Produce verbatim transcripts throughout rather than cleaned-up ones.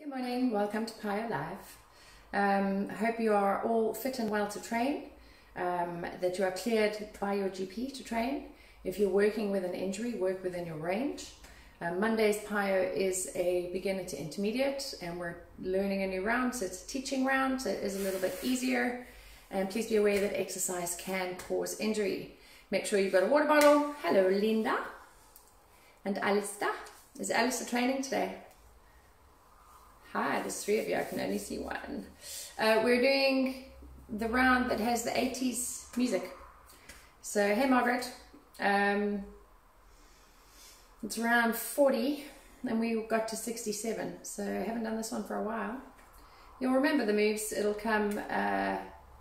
Good morning, welcome to Piyo Live. Um, I hope you are all fit and well to train, um, that you are cleared by your G P to train. If you're working with an injury, work within your range. Um, Monday's Piyo is a beginner to intermediate and we're learning a new round, so it's a teaching round, so it is a little bit easier. And please be aware that exercise can cause injury. Make sure you've got a water bottle. Hello Linda and Alistair. Is Alistair training today? Hi, there's three of you, I can only see one. Uh, we're doing the round that has the eighties music. So, hey Margaret, um, it's round forty and we got to sixty-seven, so I haven't done this one for a while. You'll remember the moves, it'll come, uh,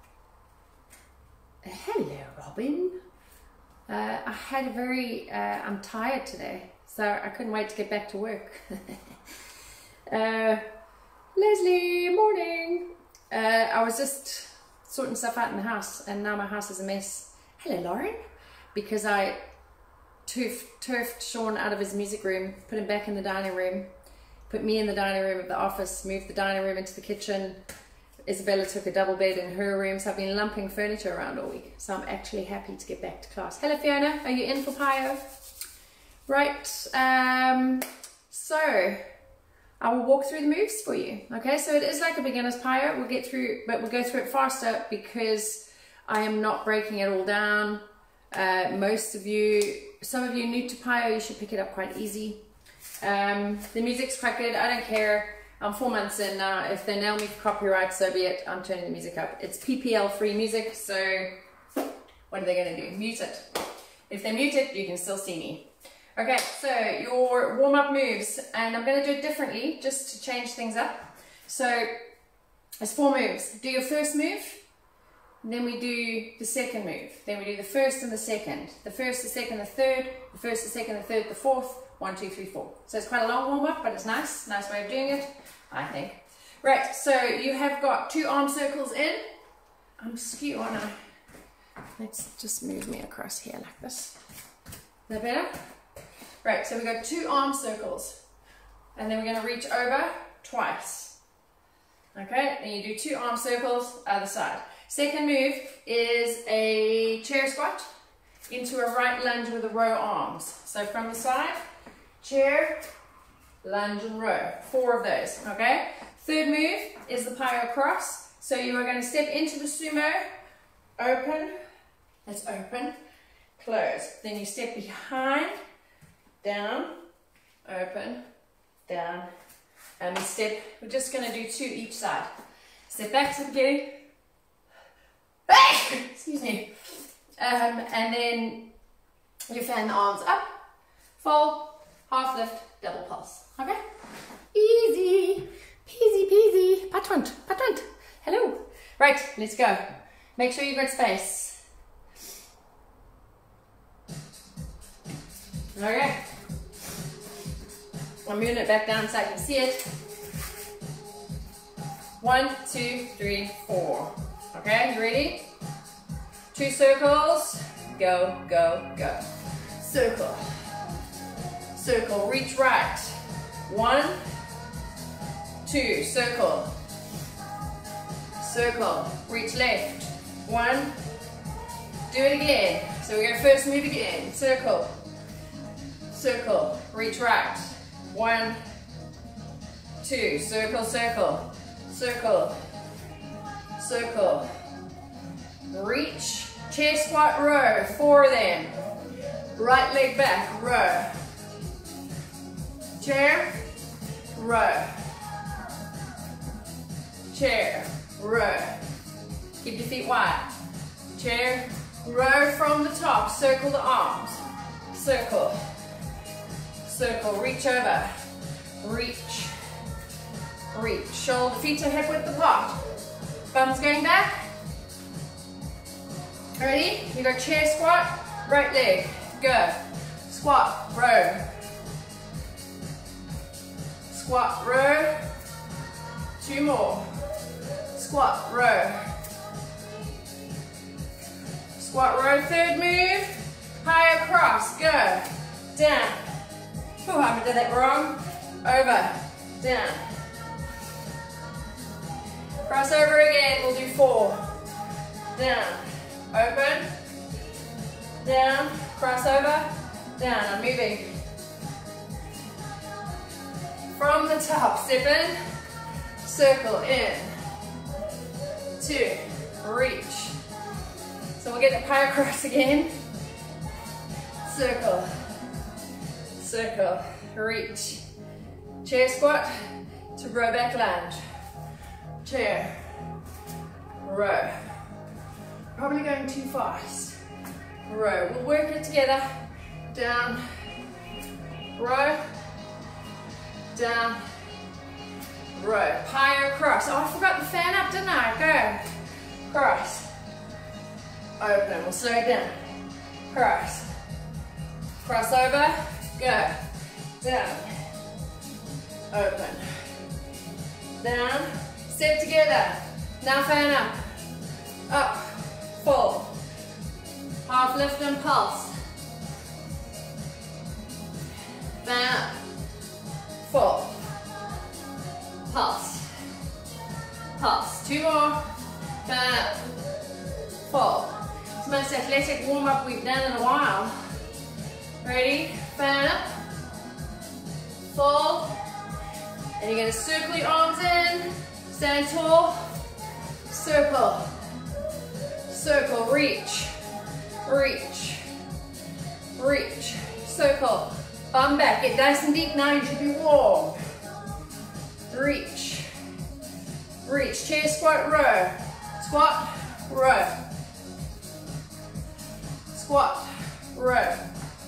hello Robin. Uh, I had a very, uh, I'm tired today, so I couldn't wait to get back to work. uh, Leslie, morning. Uh, I was just sorting stuff out in the house and now my house is a mess. Hello Lauren. Because I turfed, turfed Sean out of his music room, put him back in the dining room, put me in the dining room of the office, moved the dining room into the kitchen. Isabella took a double bed in her room, so I've been lumping furniture around all week. So I'm actually happy to get back to class. Hello Fiona, are you in for Piyo? Right, um, so I will walk through the moves for you. Okay, so it is like a beginner's Piyo. We'll get through, but we'll go through it faster because I am not breaking it all down. Uh, most of you, some of you new to Piyo, you should pick it up quite easy. Um, the music's quite good, I don't care. I'm four months in now. If they nail me for copyright, so be it. I'm turning the music up. It's P P L free music, so what are they going to do? Mute it. If they mute it, you can still see me. Okay, so your warm-up moves, and I'm going to do it differently just to change things up. So there's four moves. Do your first move, then we do the second move. Then we do the first and the second. The first, the second, the third. The first, the second, the third, the fourth. One, two, three, four. So it's quite a long warm-up, but it's nice. Nice way of doing it, I think. Right, so you have got two arm circles in. I'm skew, aren't I? Let's just move me across here like this. Is that better? Right, so we've got two arm circles. And then we're going to reach over twice. Okay, and you do two arm circles, other side. Second move is a chair squat into a right lunge with a row arms. So from the side, chair, lunge and row. Four of those, okay? Third move is the Piyo cross. So you are going to step into the sumo, open, that's open, close. Then you step behind, down, open, down, and we step, we're just going to do two each side. Step back to the beginning, excuse me, um, and then you fan the arms up, fold, half lift, double pulse, okay? Easy, peasy peasy, patwant, patwant, hello. Right, let's go. Make sure you've got space. Okay. I'm moving it back down so I can see it. One, two, three, four. Okay, you ready? Two circles. Go, go, go. Circle. Circle. Reach right. One, two. Circle. Circle. Reach left. One. Do it again. So we're going to first move again. Circle. Circle. Reach right. One, two, circle, circle, circle, circle, reach, chair squat, row, four of them, right leg back, row, chair, row, chair, row, keep your feet wide, chair, row from the top, circle the arms, circle, circle, reach over, reach, reach, shoulder, feet are hip width apart, thumbs going back, ready, you got chair squat, right leg, go, squat, row, squat, row, two more, squat, row, squat, row, third move, high across, go, down, oh, I did that wrong, over, down, Cross over again, we'll do four. Down, open, down, cross over, down. I'm moving from the top. Step in, circle in, two, reach. So we'll get the piyo cross again. Circle, circle, reach. Chair squat to row back lunge. Chair, row. Probably going too fast. Row, we'll work it together. Down, row, down, row. Piyo cross. Oh, I forgot the fan up, didn't I? Go. Cross. Open, we'll slow it down. Cross. Cross over, go. Down. Open. Down. Step together. Now fan up. Up. Full. Half lift and pulse. Fan up. Full. Pulse. Pulse. Two more. Fan up. Full. It's the most athletic warm up we've done in a while. Ready? Fan up. Full. And you're going to circle your arms in. Stand tall. Circle. Circle. Reach. Reach. Reach. Circle. Bum back. Get nice and deep now. You should be warm. Reach. Reach. Chair squat, row. Squat, row. Squat, row.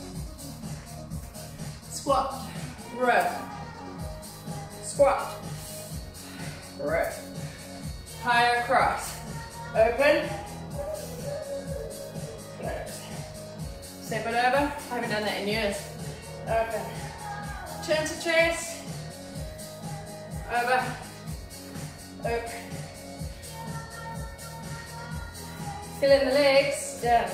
Squat, row. Squat, row. Piyo cross. Open. Close. Step it over. I haven't done that in years. Open. Turn to chest. Over. Open. Fill in the legs. Down.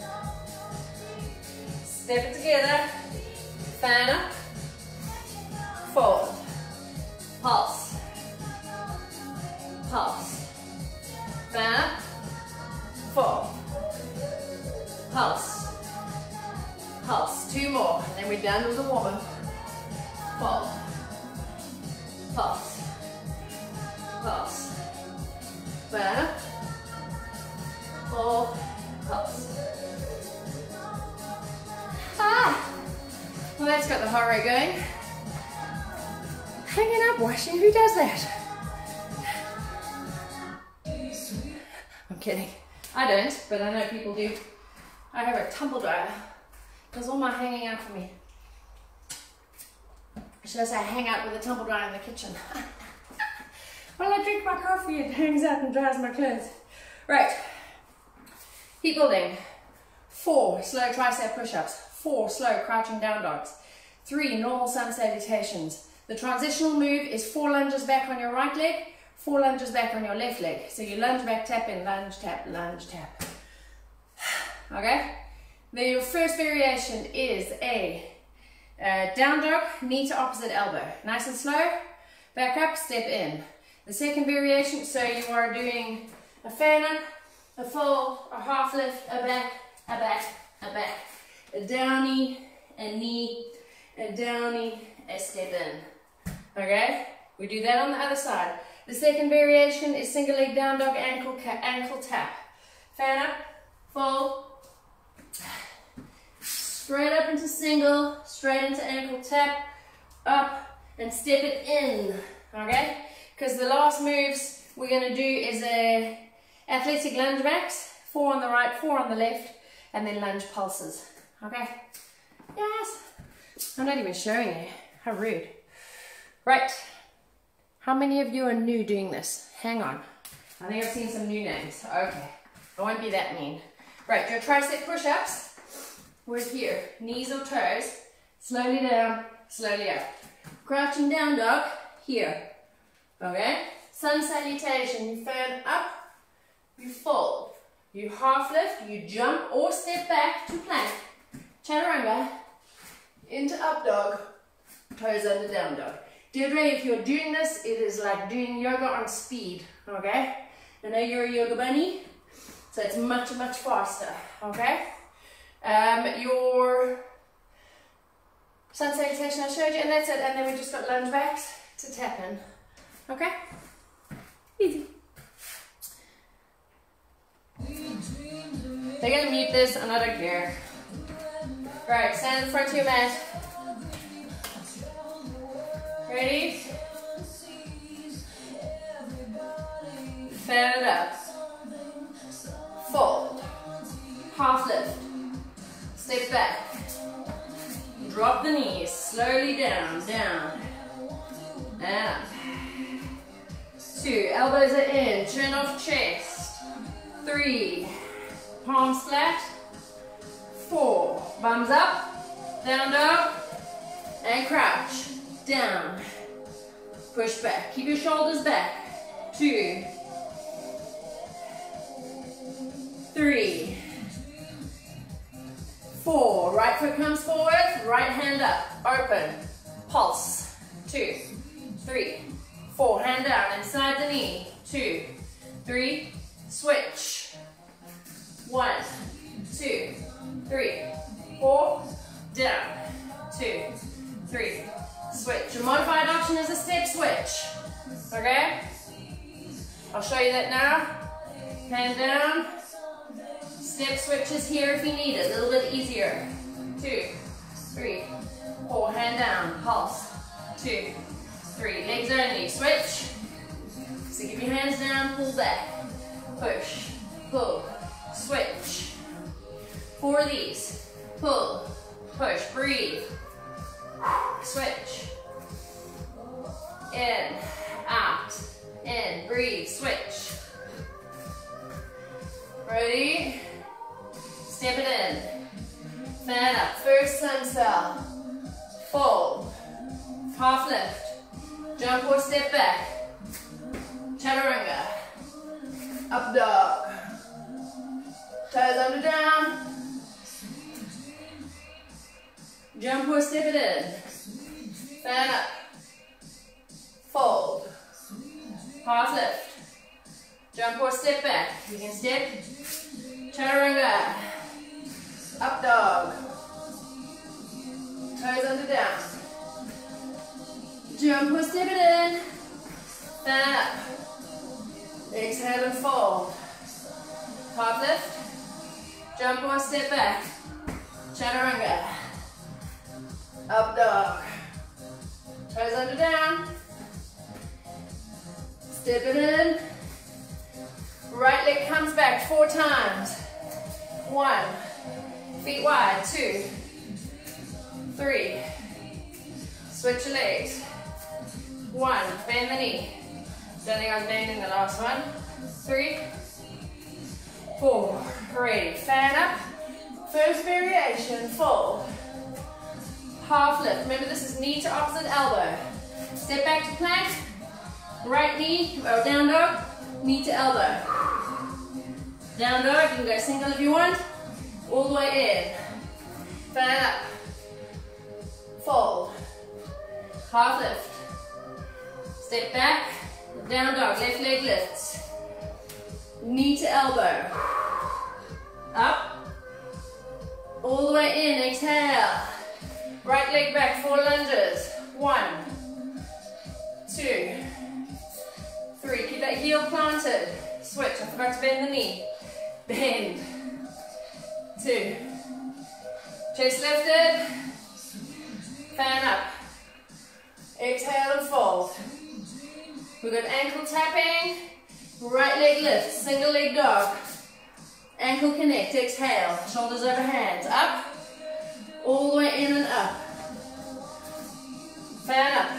Step it together. Fan up. Fold. Pulse. Pulse. Fan up. Fold. Pulse. Pulse. Two more. And then we're done with the warm-up. Fold. Pulse. Pulse. Fan up. Fold. Pulse. Ah! Well, that's got the heart rate going. Hanging up washing, who does that? I'm kidding. I don't, but I know people do. I have a tumble dryer. Does all my hanging out for me. Should I say hang out with a tumble dryer in the kitchen? While I drink my coffee, it hangs out and dries my clothes. Right. Keep building. Four slow tricep push-ups. Four slow crouching down dogs. Three normal sun salutations. The transitional move is four lunges back on your right leg, four lunges back on your left leg. So you lunge back, tap in, lunge, tap, lunge, tap. Okay? Then your first variation is a uh, down dog, knee to opposite elbow. Nice and slow. Back up, step in. The second variation, so you are doing a fan up, a full, a half lift, a back, a back, a back. A downy, a knee, a downy, a step in. Okay? We do that on the other side. The second variation is single leg down dog, ankle, ankle tap. Fan up, full, straight up into single, straight into ankle tap, up, and step it in. Okay? Because the last moves we're going to do is a athletic lunge backs, four on the right, four on the left, and then lunge pulses. Okay? Yes. I'm not even showing you. How rude. Right. How many of you are new doing this? Hang on. I think I've seen some new names. Okay. I won't be that mean. Right. Your tricep push-ups. We're here. Knees or toes. Slowly down. Slowly up. Crouching down dog. Here. Okay? Sun salutation. You fan up. You fold. You half lift. You jump or step back to plank. Chaturanga, into up dog, toes under down dog. Deirdre, if you're doing this, it is like doing yoga on speed, okay? I know you're a yoga bunny, so it's much, much faster, okay? Um, your sun salutation I showed you, and that's it, and then we just got lunge backs to tap in, okay? Easy. They're gonna mute this, and I don't care. Right, stand in front of your mat. Ready? Fan it up. Fold. Half lift. Step back. Drop the knees. Slowly down, down. And up. Two. Elbows are in. Chin off chest. Three. Palms flat. Four. Bums up. Down dog. And crouch. Down. Push back. Keep your shoulders back. Two. Three. Four. Right foot comes forward. Right hand up. Open. Pulse. Two. Three. Four. Hand down. Inside the knee. Two. Three. Switch. One. Two. Three. Four. Down. Two. Three. Switch. Your modified option is a step switch. Okay? I'll show you that now. Hand down. Step switches here if you need it. A little bit easier. Two, three, four. Hand down. Pulse. Two, three. Legs only. Switch. So keep your hands down. Pull back. Push. Pull. Switch. Four of these. Pull. Push. Breathe. Switch. In, out, in, breathe, switch. Ready? Step it in. Fan up. First sun cell. Fold. Half lift. Jump or step back. Chaturanga. Up dog. Toes under down. Jump or step it in. Fan up. Fold. Half lift. Jump or step back. You can step. Chaturanga. Up dog. Toes under down. Jump or step it in. Fan up. Exhale and fold. Half lift. Jump or step back. Chaturanga. Up dog. Toes under down. Step it in. Right leg comes back four times. One. Feet wide. Two. Three. Switch your legs. One. Bend the knee. Don't think I was bending the last one. Three. Four. Ready. Fan up. First variation. Fold. Half lift. Remember, this is knee to opposite elbow. Step back to plank. Right knee, or down dog, knee to elbow. Down dog, you can go single if you want. All the way in. Fan up. Fold. Half lift. Step back. Down dog. Left leg lifts. Knee to elbow. Up. All the way in. Exhale. Right leg back, four lunges. One, two, three. Keep that heel planted. Switch. I forgot to bend the knee. Bend. Two. Chest lifted. Fan up. Exhale and fold. We've got ankle tapping. Right leg lift. Single leg dog. Ankle connect. Exhale. Shoulders over hands. Up. All the way in and up. Fan up.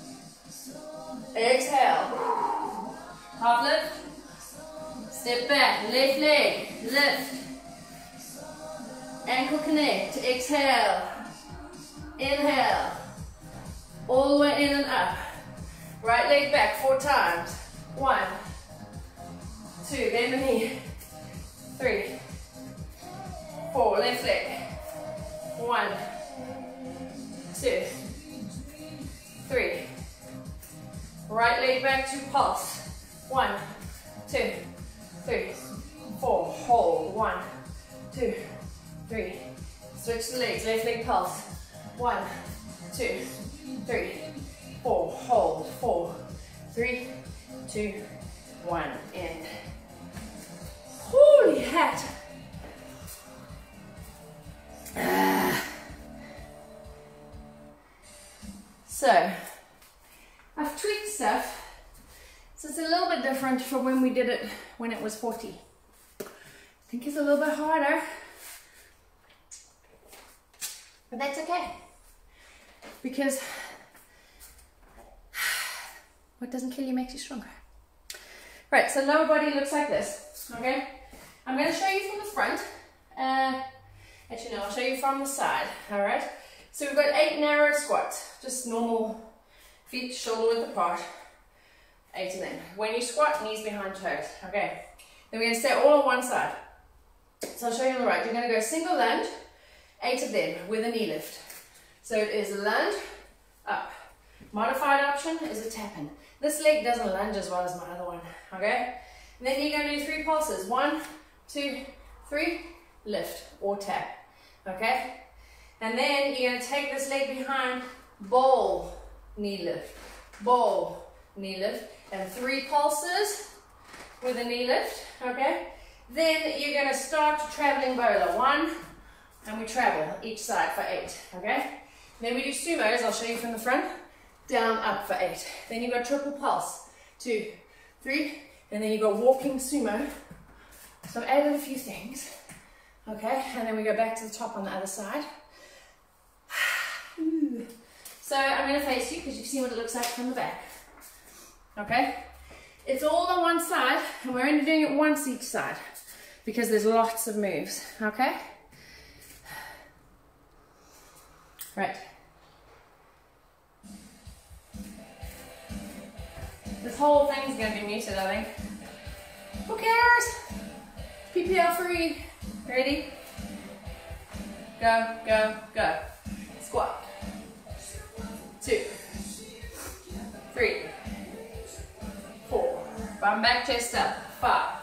Exhale. Half lift. Step back. Left leg. Lift. Ankle connect. Exhale. Inhale. All the way in and up. Right leg back four times. One. Two. Bend the knee. Three. Four. Left leg. One, two, three, Right leg back to pulse. One, two, three, four. Hold. One, two, three. Switch the legs. Left leg pulse. One, two, three, four. Hold. Four, three, two, one. In. Holy hat. Ah. So, I've tweaked stuff, so it's a little bit different from when we did it when it was forty. I think it's a little bit harder, but that's okay, because what doesn't kill you makes you stronger. Right, so lower body looks like this, okay? I'm going to show you from the front, uh, actually no, I'll show you from the side, alright? So we've got eight narrow squats, just normal feet shoulder width apart, eight of them. When you squat, knees behind toes, okay? Then we're going to stay all on one side. So I'll show you on the right. You're going to go single lunge, eight of them with a knee lift. So it is a lunge, up. Modified option is a tap in. This leg doesn't lunge as well as my other one, okay? And then you're going to do three pulses. One, two, three, lift or tap, okay? And then you're going to take this leg behind, bowl, knee lift, bowl, knee lift, and three pulses with a knee lift, okay? Then you're going to start traveling bowler, one, and we travel each side for eight, okay? Then we do sumos, I'll show you from the front, down, up for eight. Then you've got triple pulse, two, three, and then you've got walking sumo. So I've added a few things, okay? And then we go back to the top on the other side. So I'm going to face you because you've seen what it looks like from the back. Okay? It's all on one side, and we're only doing it once each side because there's lots of moves. Okay? Right. This whole thing's going to be muted, I think. Who cares? P P L free. Ready? Go, go, go. Squat. Two, three, four, bum back, chest up, five,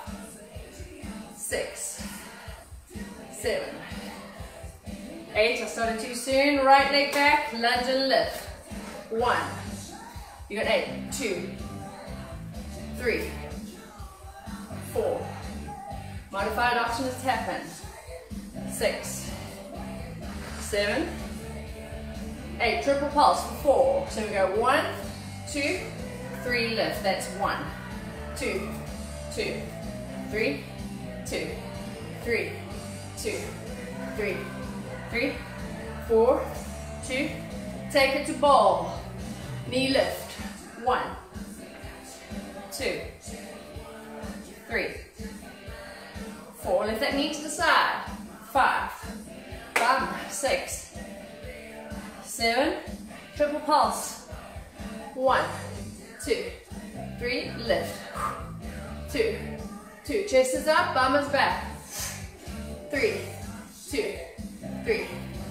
six, seven, eight, I started too soon, right leg back, lunge and lift, one, you got eight, two, three, four, modified option is tap in, six, seven, eight, triple pulse for four. So we go one, two, three, lift. That's one, two, two, three, two, three, two, three, three, four, two. Take it to ball. Knee lift. One, two, three, four. Lift that knee to the side. Five, bum, six, seven, triple pulse, one, two, three, lift, two, two, chest is up, bum is back, three, two, three,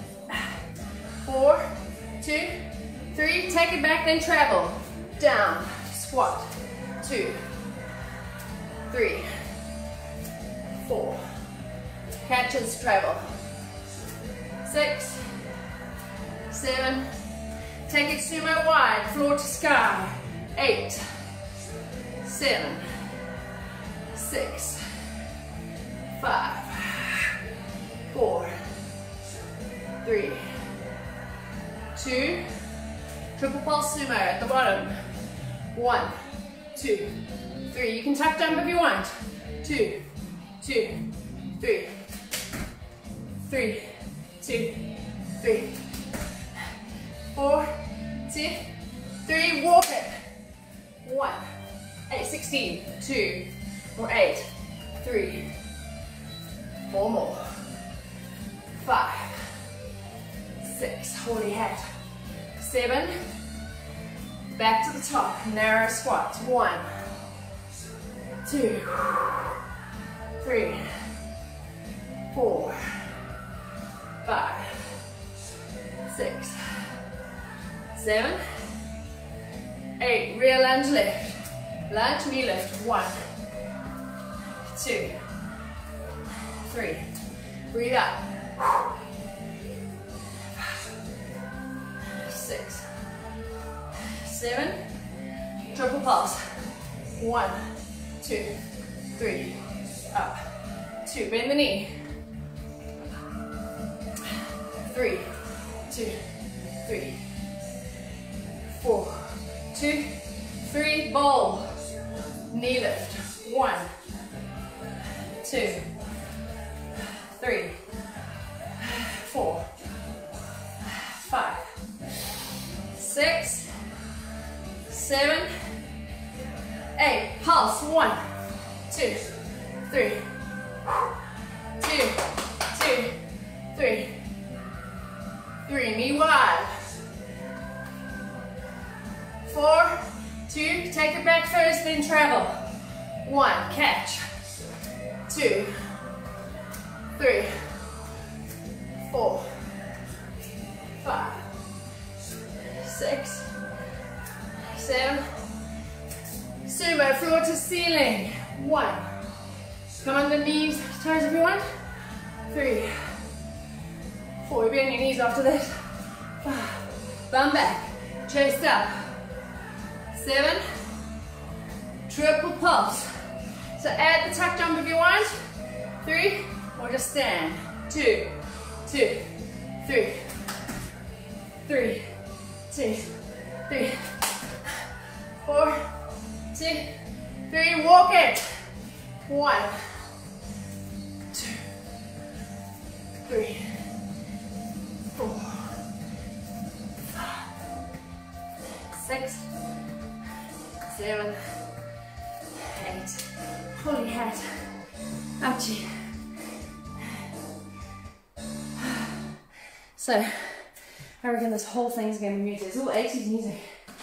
four, two, three, take it back, then travel, down, squat, two, three, four, catches, travel, six, seven, take it sumo wide, floor to sky, eight, seven, six, five, four, three, two, triple pulse sumo at the bottom, one, two, three, you can tuck jump if you want, two, two, three, three, two, three, four, two, three, walk it, one, eight, sixteen, two, or eight, three, four more, five, six, holy hat, seven, back to the top, narrow squats, one, two, three, four, five, six, seven, eight, rear lunge lift. Lunge, knee lift. One, two, three. Breathe out. Six, seven, triple pulse. One, two, three, up. Two, bend the knee. Three, two, three, four, two, three, bowl. Knee lift. One, two, three, four, five, six, seven, eight. Pulse. One, two, three, two, two, three, three. Knee wide. Four, two. Take it back first, then travel. One, catch. Two, three, four, five, six, seven, sumo, floor to ceiling. One. Come on the knees, toes everyone. Three, four. You'll be on your knees after this. Five. Bum back. Chest up. Seven. Triple pulse. So add the tuck jump if you want. Three. Or just stand. Two. Two. Three. Three. Two. Three. Four. Two. Three. Walk it. One. Two. Three. Four. Five. Six. Seven. Eight. Holy hat. Ouchie. So, I reckon this whole thing's going to be muted. It's all eighties music.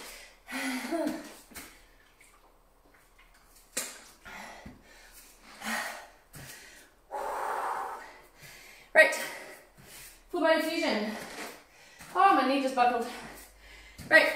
Right, full body fusion. Oh, my knee just buckled. Right,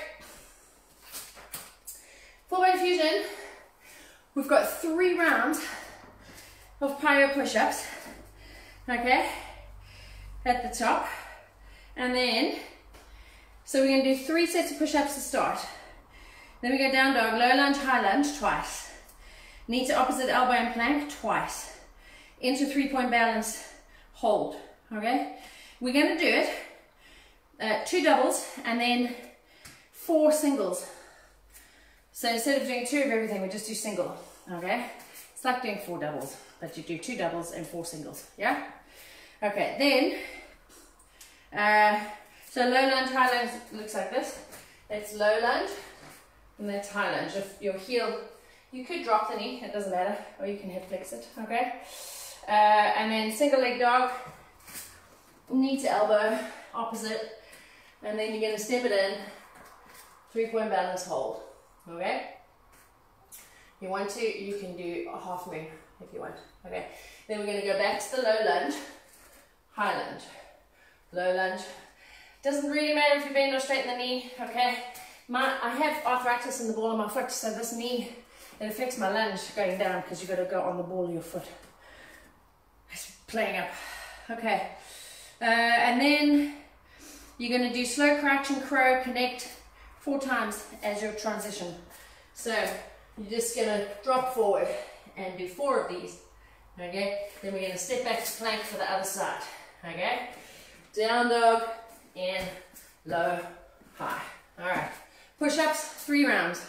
full body fusion. We've got three rounds of piyo push-ups, okay, at the top. And then, so we're going to do three sets of push-ups to start. Then we go down dog, low lunge, high lunge, twice. Knee to opposite elbow and plank, twice. Into three-point balance, hold, okay? We're going to do it, uh, two doubles and then four singles. So instead of doing two of everything, we just do single, okay? It's like doing four doubles, but you do two doubles and four singles, yeah? Okay, then, uh, so low lunge, high lunge looks like this. That's low lunge, and that's high lunge. If your heel, you could drop the knee, it doesn't matter, or you can hip flex it, okay? Uh, and then single leg dog, knee to elbow, opposite, and then you're going to step it in, three point balance, hold, okay? You want to, you can do a half moon if you want, okay? Then we're going to go back to the low lunge, high lunge, low lunge. Doesn't really matter if you bend or straighten the knee, okay? My, I have arthritis in the ball of my foot, so this knee, it affects my lunge going down because you've got to go on the ball of your foot. It's playing up, okay? Uh, and then you're going to do slow crouch and crow, connect four times as your transition. So you're just going to drop forward and do four of these, okay? Then we're going to step back to plank for the other side, okay? Down dog, in, low, high. All right, push-ups, three rounds.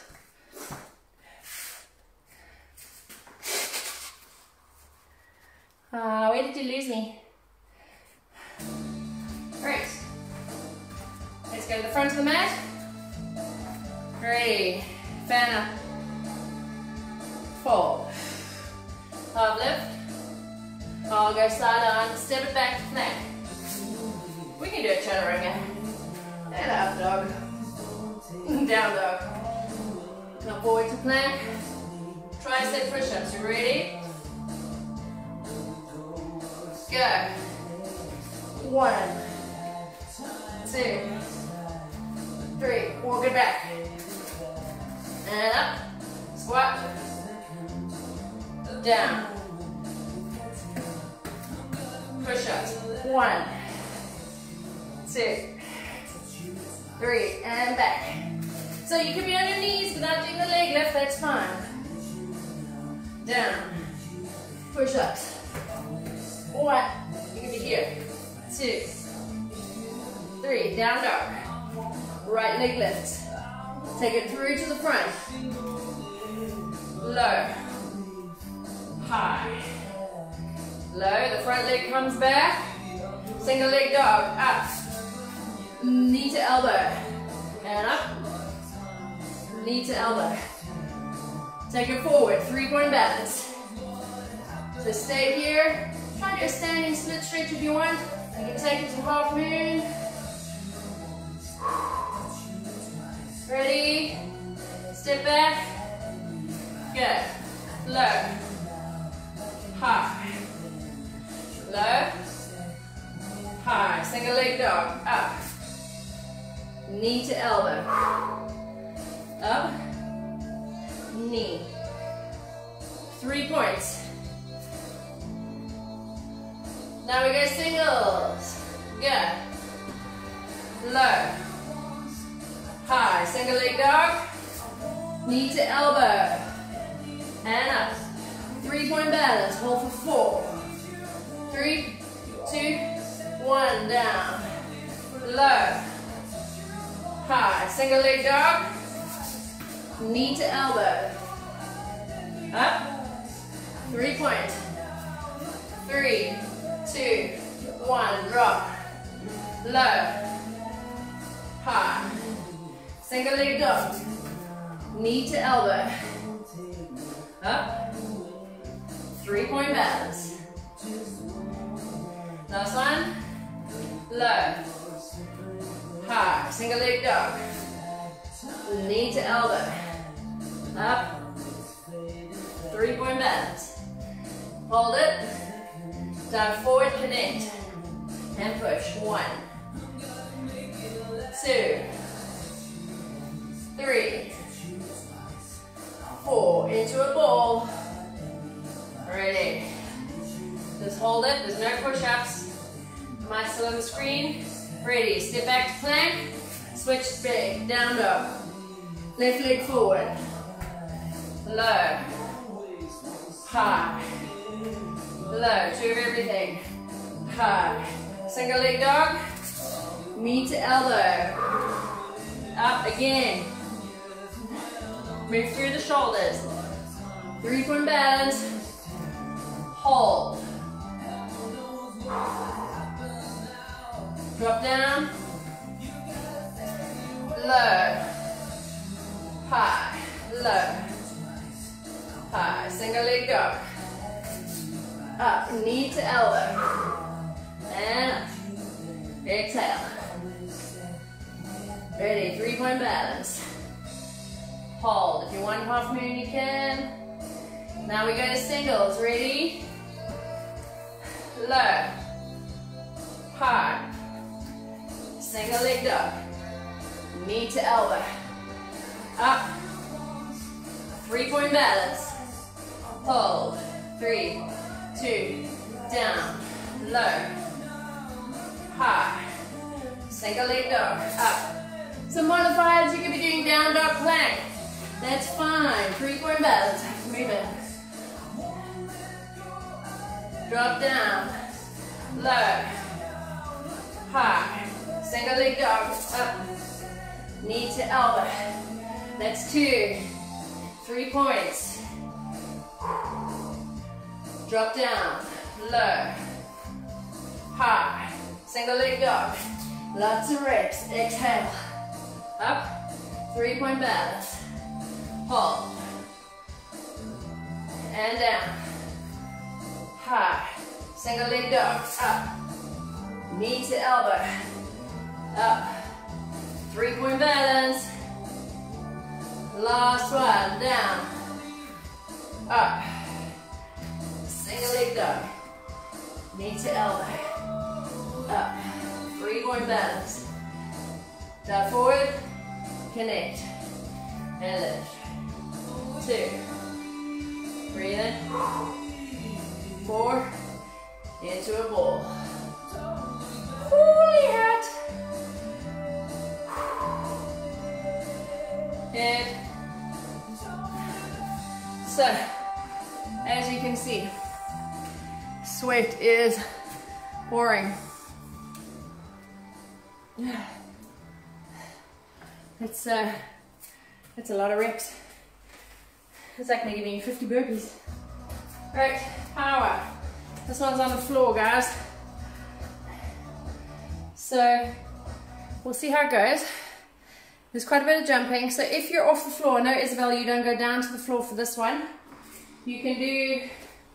Uh, where did you lose me? Right, let's go to the front of the mat. Ready, fan up, fold, half lift, I'll go side on, step it back to plank. We can do a chaturanga. And up dog, down dog. Now forward to plank, tricep push-ups, you ready? Go. One, two, three, walk it back. and up, squat, down, push-ups, one, two, three, and back. So you can be on your knees without doing the leg lift, that's fine. Down, push-ups, one, you can be here, two, three, down dog, right leg lift, take it through to the front, low, high, low, the front leg comes back, single leg dog, up, knee to elbow, and up, knee to elbow, take it forward, three point balance, so stay here, try to do a standing split stretch if you want, you can take it to half moon, ready, step back, good, low, high, low, high, single leg dog, up, knee to elbow, up, knee, three points. Now we go singles, good, low, high, single leg dog, knee to elbow, and up, three point balance, hold for four, three, two, one, down, low, high, single leg dog, knee to elbow, up, three point, three, two, one, drop, low, high, single leg dog, knee to elbow, up, three point balance, last one, low, high, single leg dog, knee to elbow, up, three point balance, hold it, down forward, connect, and push, one, two, three, four, into a ball, ready, just hold it, there's no push-ups, am I still on the screen? Ready, step back to plank, switch big, down dog, left leg forward, low, high, low, two of everything, high, single leg dog, knee to elbow, up again, move through the shoulders, three point balance, hold, drop down, low, high, low, high, single leg dog, up, knee to elbow, and up, exhale, ready, three point balance, hold, if you want half moon you can, now we go to singles, ready, low, high, single leg dog, knee to elbow, up, three point balance, hold, three, two, down, low, high, single leg dog, up. Some modifiers, you could be doing down dog plank, that's fine, three point balance, move it, drop down, low, high, single leg dog, up, knee to elbow, that's two, three points, drop down, low, high, single leg dog, lots of reps, exhale, up, three point balance, hold, and down, high, single leg dog, up, knee to elbow, up, three point balance, last one, down, up, single leg dog, knee to elbow, up, three point balance, down forward, connect, and lift. two, breathe in, four, into a ball. Fully out. Head. So, as you can see, sweat is pouring. It's uh, it's a lot of reps. It's like me giving you fifty burpees. Right, power. This one's on the floor, guys. So we'll see how it goes. There's quite a bit of jumping. So if you're off the floor, no, Isabel, you don't go down to the floor for this one. You can do,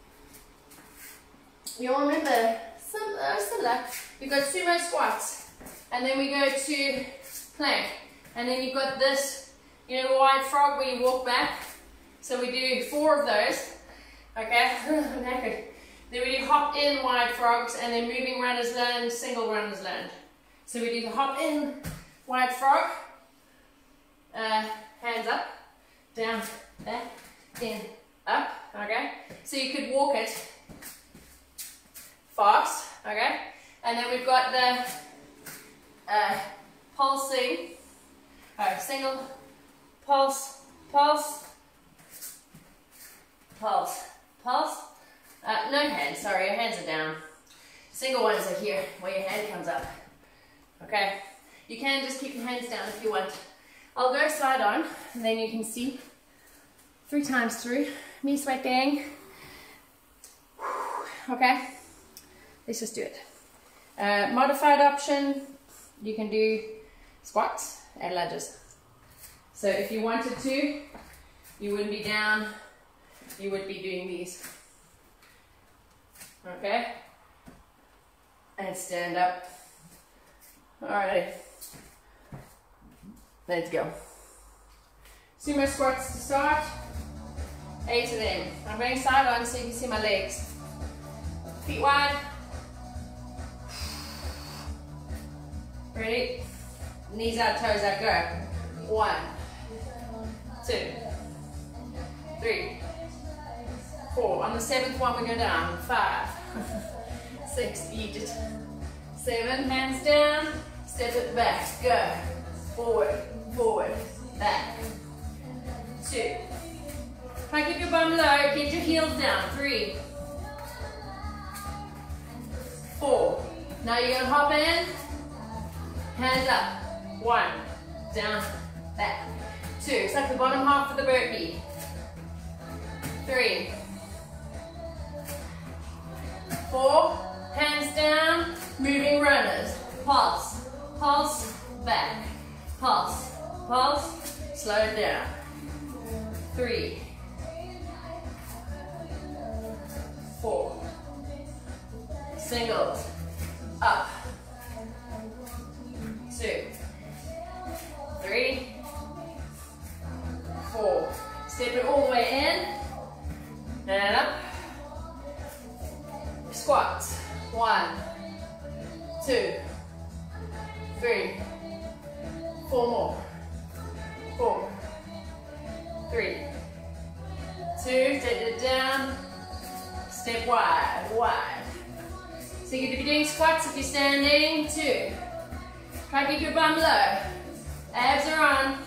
you'll remember, some, uh, similar. We've got sumo squats, and then we go to plank. And then you've got this, you know, wide frog where you walk back. So we do four of those. Okay, I'm knackered. Then we do hop in wide frogs, and then moving runners land, single runners land. So we do the hop in wide frog, uh, hands up, down, back, in, up, okay? So you could walk it fast, okay? And then we've got the uh, pulsing, oh, single, pulse, pulse, pulse, pulse. Uh, no hands, sorry, your hands are down. Single ones are here, where your hand comes up. Okay, you can just keep your hands down if you want. I'll go side on, and then you can see three times through, me sweating. Okay, let's just do it. Uh, modified option, you can do squats and lunges. So if you wanted to, you wouldn't be down, you would be doing these. Okay, and stand up. Alright, let's go. Sumo squats to start, eight of them. I'm going side on so you can see my legs. Feet wide. Ready? Knees out, toes out, go. One, two, three, four. On the seventh one we go down. Five, six, eat it. Seven, hands down, step it back, go. Forward, forward, back. Two. Try to keep your bum low, get your heels down. Three. Four. Now you're gonna hop in, hands up. One, down, back. Two, it's like the bottom half of the burpee. Three. Four, hands down, moving runners. Pulse, pulse, back. Pulse, pulse, slow it down. Three. Four. Singles, up. Two. Three. Four. Step it all the way in. And up. Squats. One, two, three, four more. Four, three, two, take it down, step wide, wide. So you're going to be doing squats if you're standing. Two. Try to keep your bum low. Abs are on.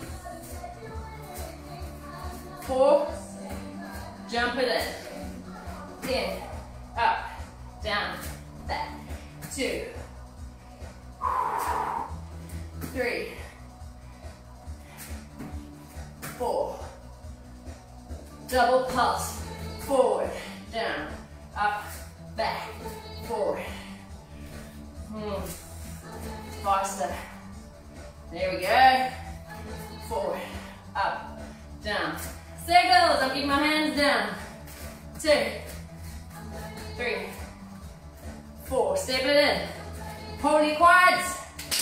Four. Jump it in. In. Up. Down. Back. Two. Three. Four. Double pulse. Forward. Down. Up. Back. Forward. Hmm. Faster. There we go. Forward. Up. Down. Circles. I'm keeping my hands down. Two. Three. Four. Step it in. Pony quads.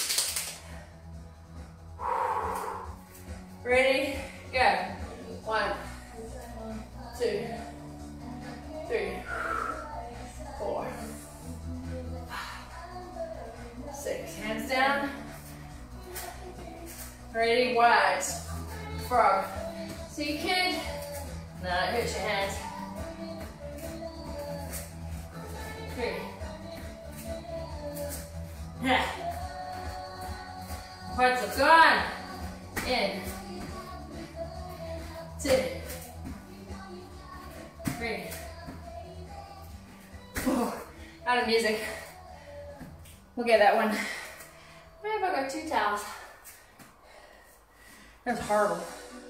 Ready? Go. One. Two. Three. Four. Six. Hands down. Ready? Wide. Frog. So you could No, it hurts your hands. Three. Yeah. Quads are gone. In. Two. Three. Four. Out of music. We'll get that one. Where have I got two towels? That was horrible.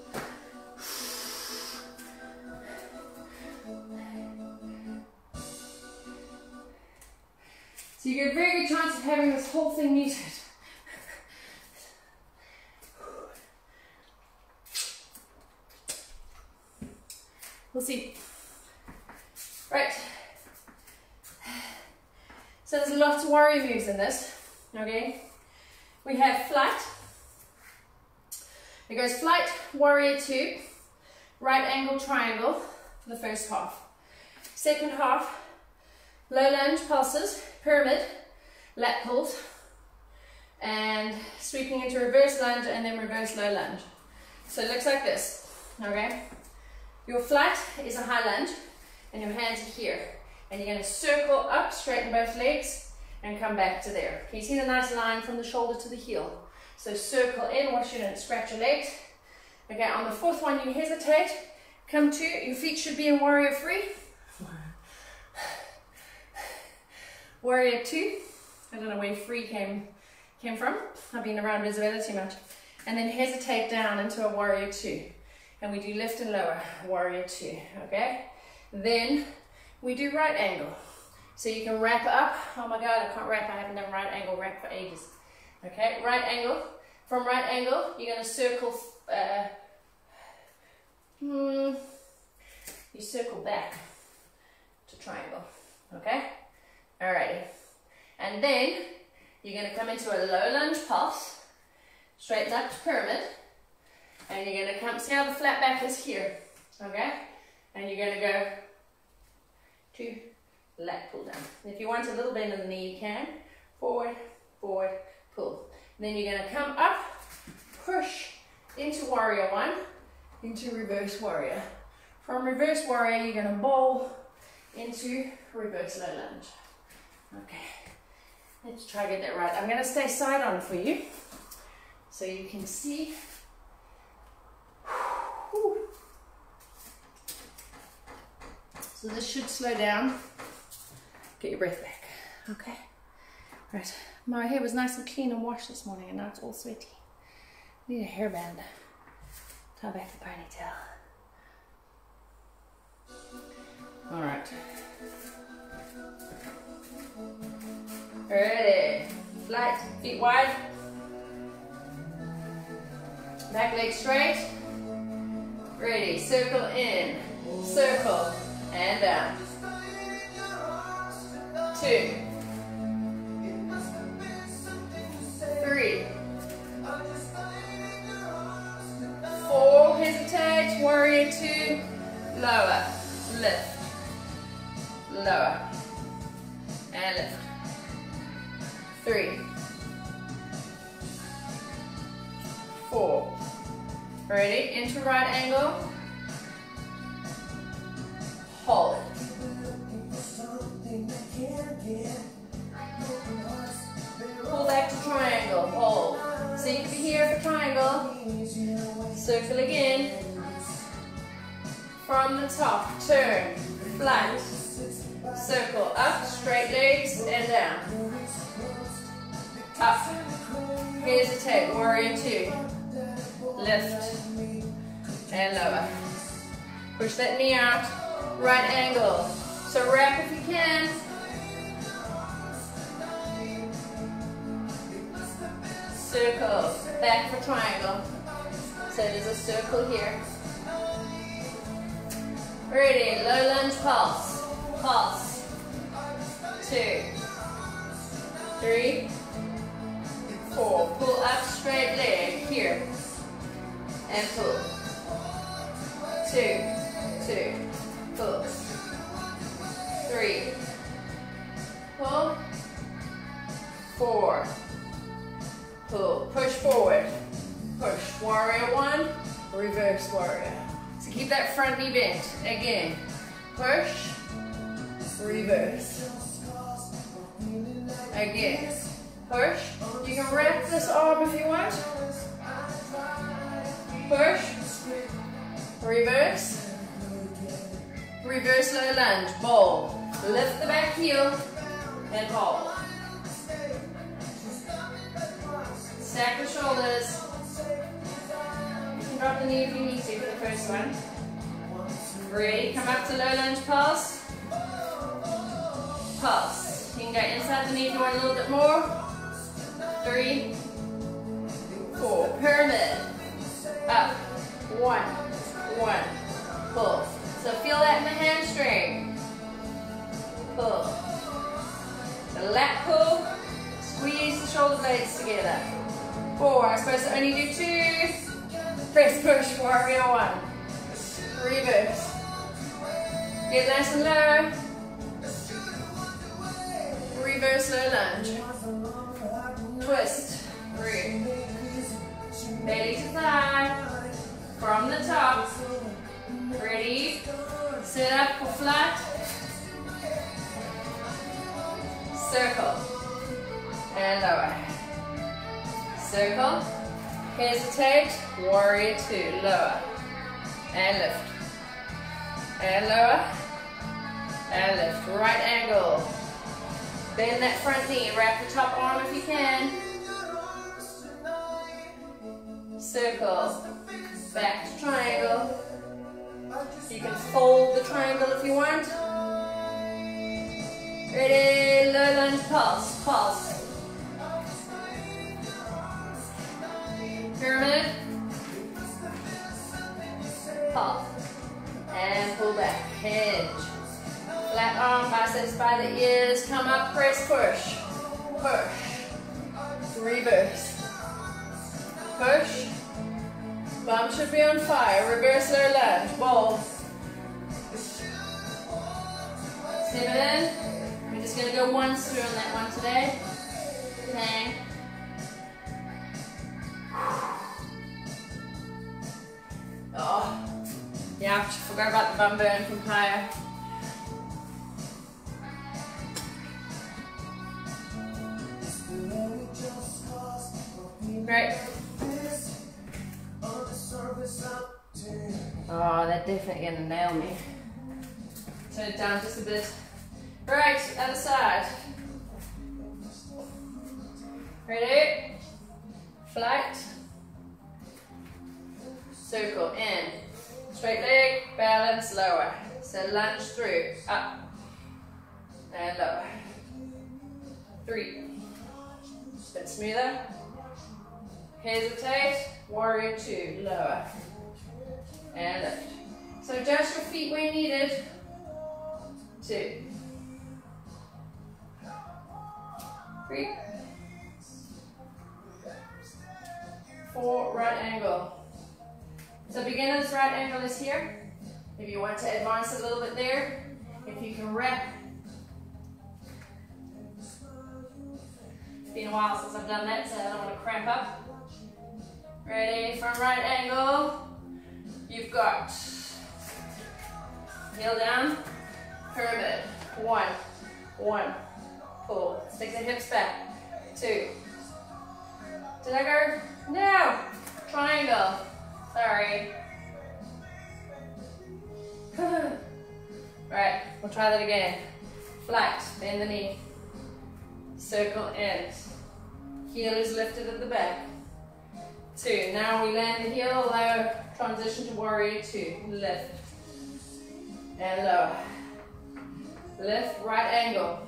So you get a very good chance of having this whole thing muted. We'll see. Right. So there's lots of warrior moves in this. Okay. We have flight. It goes flight, warrior two, right angle triangle for the first half. Second half, low lunge pulses, pyramid, lat pulls, and sweeping into reverse lunge and then reverse low lunge. So it looks like this, okay? Your flight is a high lunge and your hands are here. And you're going to circle up, straighten both legs and come back to there. Can you see the nice line from the shoulder to the heel? So circle in, watch you don't scratch your legs. Okay, on the fourth one you hesitate, come to, your feet should be in warrior three. Warrior two, I don't know where three came, came from. I've been around Venezuela too much. And then hesitate down into a warrior two. And we do lift and lower, warrior two, okay? Then we do right angle. So you can wrap up. Oh my God, I can't wrap, I haven't done right angle wrap for ages. Okay, right angle. From right angle, you're gonna circle, uh, hmm, you circle back to triangle, okay? Alrighty. And then you're gonna come into a low lunge pulse, straighten up to pyramid, and you're gonna come, see how the flat back is here, okay? And you're gonna go to lat pull down. If you want a little bend in the knee, you can. Forward, forward, pull. And then you're gonna come up, push into warrior one, into reverse warrior. From reverse warrior, you're gonna bowl into reverse low lunge. Okay, let's try to get that right. I'm gonna stay side on for you, so you can see. Whew. So this should slow down. Get your breath back. Okay. Right. My hair was nice and clean and washed this morning and now it's all sweaty. I need a hairband. Tie back the ponytail. Alright. Ready. Flight. Feet wide. Back leg straight. Ready. Circle in. Circle. And down. Two. Three. Four. Hesitate. Warrior two. Lower. Lift. Lower. And lift. Three. Four. Ready? Into right angle. Hold. Pull back to triangle. Hold. So you can be here for triangle. Circle again. From the top. Turn. Flat. Circle. Up. Straight legs and down. Up. Hesitate. Warrior two. Lift. And lower. Push that knee out. Right angle. So wrap if you can. Circle. Back for triangle. So there's a circle here. Ready. Low lunge pulse. Pulse. Two. Three. Four. Pull up straight leg here. And pull. Two. Two. Pull. Three. Pull. Four. Pull. Push forward. Push. Warrior one. Reverse warrior. So keep that front knee bent. Again, push, reverse. Again, push. You can wrap this arm if you want. Push, reverse, reverse low lunge, ball. Lift the back heel and hold. Stack the shoulders. You can drop the knee if you need to for the first one. Ready? Come up to low lunge pulse. Pulse. You can go inside the knee if you want a little bit more. Three, four. Pyramid. Up. One, one. Pull. So feel that in the hamstring. Pull. The lat pull. Squeeze the shoulder blades together. Four. I'm supposed to only do two. Press push. Warrior one. Reverse. Get nice and low. Reverse low lunge. Twist. Three. Belly to thigh. From the top. Ready. Sit up for flat. Circle. And lower. Circle. Hesitate. Warrior two. Lower. And lift. And lower. And lift. Right angle. Bend that front knee. Wrap the top arm if you can. Circle. Back to triangle. You can fold the triangle if you want. Ready? Low lunge pulse. Pulse. Pyramid. Pulse. And pull back. Hinge. Flat arm, biceps by the ears. Come up, press, push. Push. Reverse. Push. Bum should be on fire. Reverse low lunge. Ball. Step it in. We're just going to go once through on that one today. Hang. Oh. Yeah, forgot about the bum burn from higher. Great. Oh, that definitely gonna nail me. Turn it down just a bit. Right, other side. Ready? Flight. Circle in. Straight leg, balance, lower. So lunge through, up and lower. Three. Bit smoother. Hesitate, warrior two, lower. And lift. So adjust your feet where needed. Two. Three. Four, right angle. So beginner's right angle is here. If you want to advance a little bit there, if you can wrap. It's been a while since I've done that, so I don't want to cramp up. Ready, from right angle. You've got heel down, pyramid. One, one, pull. Stick the hips back. Two. Did I go? No. Triangle. Sorry. Right, we'll try that again. Flat, bend the knee. Circle in. Heel is lifted at the back. Two. Now we land the heel, low, transition to warrior two. Lift. And lower. Lift, right angle.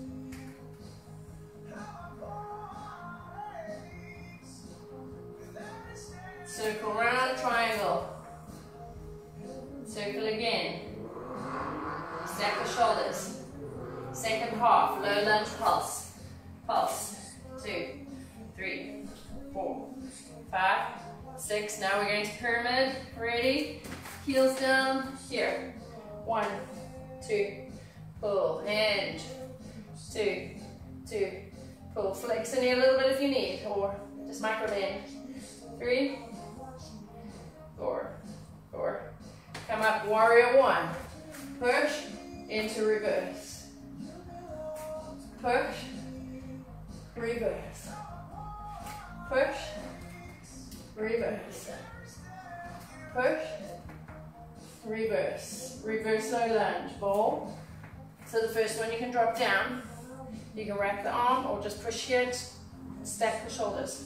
Circle round, triangle. Circle again. Stack the shoulders. Second half, low lunge pulse. Pulse. Two, three, four, five, six. Now we're going to pyramid. Ready? Heels down. Here. One, two, pull. Hinge. Two, two, pull. Flex in here a little bit if you need, or just micro bend. Three, four, four, Come up, warrior one. Push into reverse. Push, reverse. Push, reverse. Push, reverse. Reverse low lunge, ball. So the first one you can drop down. You can rack the arm or just push here, stack the shoulders.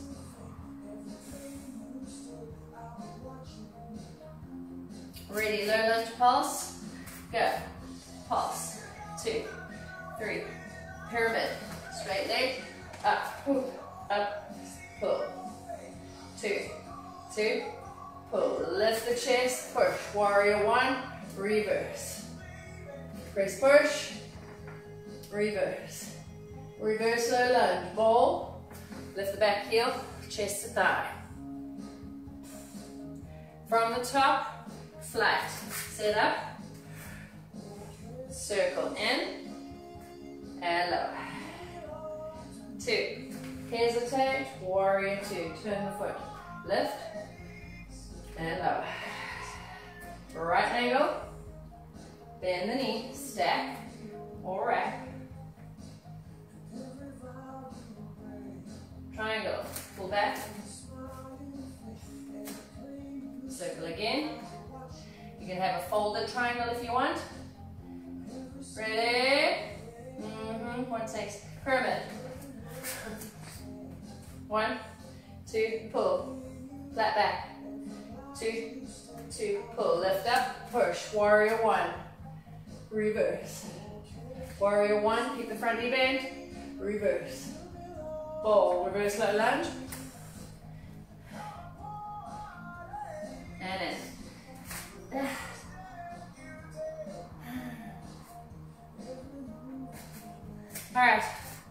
Ready, low lunge pulse. Go. Pulse. Two, three. Pyramid. Straight leg. Up, up, pull. Two, two, pull. Lift the chest, push. Warrior one, reverse. Press push, reverse. Reverse low lunge, ball. Lift the back heel, chest to thigh. From the top, flat. Sit up. Circle in and lower. Two. Hesitate, warrior two. Turn the foot. Lift and lower. Right angle. Bend the knee. Stack or rack. Triangle. Pull back. Circle again. You can have a folded triangle if you want. Ready? Mm-hmm. One takes pyramid. One, two, pull. Flat back. Two, two, pull. Lift up, push. Warrior one. Reverse. Warrior one, keep the front knee bent. Reverse. Ball, reverse low lunge. And in. All right.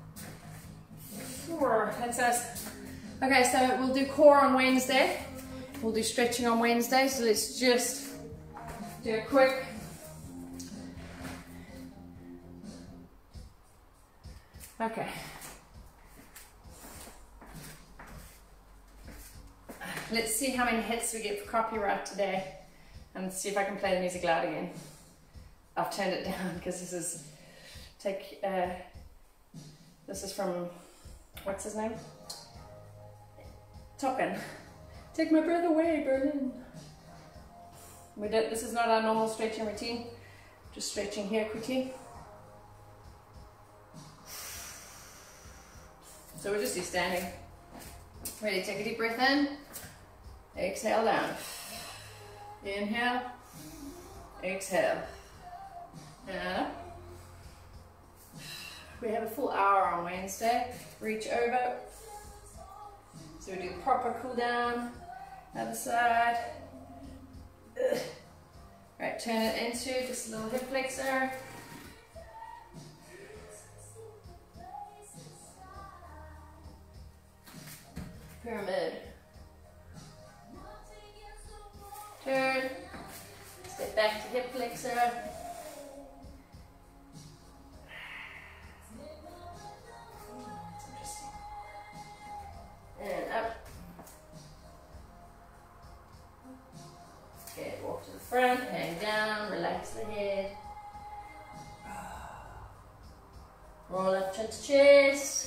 Four. That's us. Okay, so we'll do core on Wednesday. We'll do stretching on Wednesday. So let's just do a quick. Okay. Let's see how many hits we get for copyright today, and see if I can play the music loud again. I've turned it down because this is take. Uh, this is from what's his name? Top Gun. Take my breath away, Berlin. We don't. This is not our normal stretching routine. Just stretching here quickly. So we'll just do standing. Ready, take a deep breath in. Exhale down. Inhale. Exhale. And up. We have a full hour on Wednesday. Reach over. So we do the proper cool down. Other side. Ugh. Right, turn it into just a little hip flexor. Pyramid. Turn. Step back to hip flexor. And up. Okay, walk to the front, hang down, relax the head. Roll up chin to chest.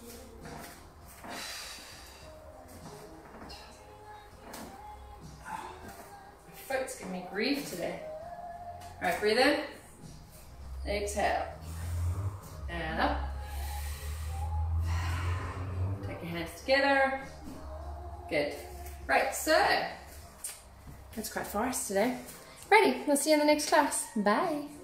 Foot's giving me grief today. All right, breathe in. Exhale. And up. Take your hands together. Good. Right, so that's quite fast today. Ready, we'll see you in the next class. Bye.